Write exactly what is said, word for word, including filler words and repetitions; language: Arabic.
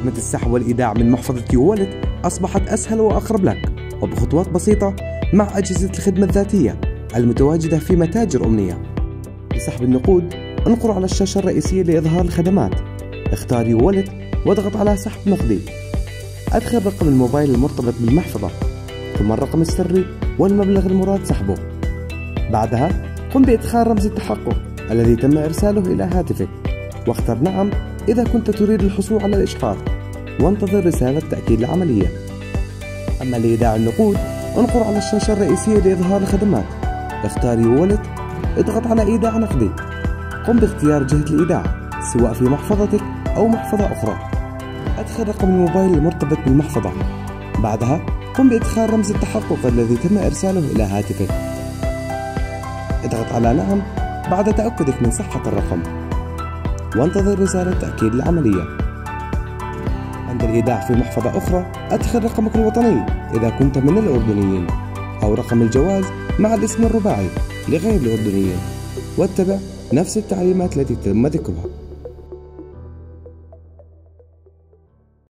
خدمة السحب والإيداع من محفظة يو والت أصبحت أسهل وأقرب لك وبخطوات بسيطة مع أجهزة الخدمة الذاتية المتواجدة في متاجر أمنية. لسحب النقود انقر على الشاشة الرئيسية لإظهار الخدمات، اختار يو والت واضغط على سحب نقدي. أدخل رقم الموبايل المرتبط بالمحفظة ثم الرقم السري والمبلغ المراد سحبه. بعدها قم بإدخال رمز التحقق الذي تم إرساله إلى هاتفك واختر نعم إذا كنت تريد الحصول على الإشعار، وانتظر رسالة تأكيد العملية. أما لإيداع النقود انقر على الشاشة الرئيسية لإظهار الخدمات، اختار يو والت، اضغط على إيداع نقدي. قم باختيار جهة الإيداع سواء في محفظتك أو محفظة أخرى. أدخل رقم الموبايل المرتبط بالمحفظة، بعدها قم بإدخال رمز التحقق الذي تم إرساله إلى هاتفك. اضغط على نعم بعد تأكدك من صحة الرقم، وانتظر رسالة تأكيد العملية. عند الإيداع في محفظة أخرى أدخل رقمك الوطني إذا كنت من الأردنيين، أو رقم الجواز مع الاسم الرباعي لغير الأردنيين، واتبع نفس التعليمات التي تم ذكرها.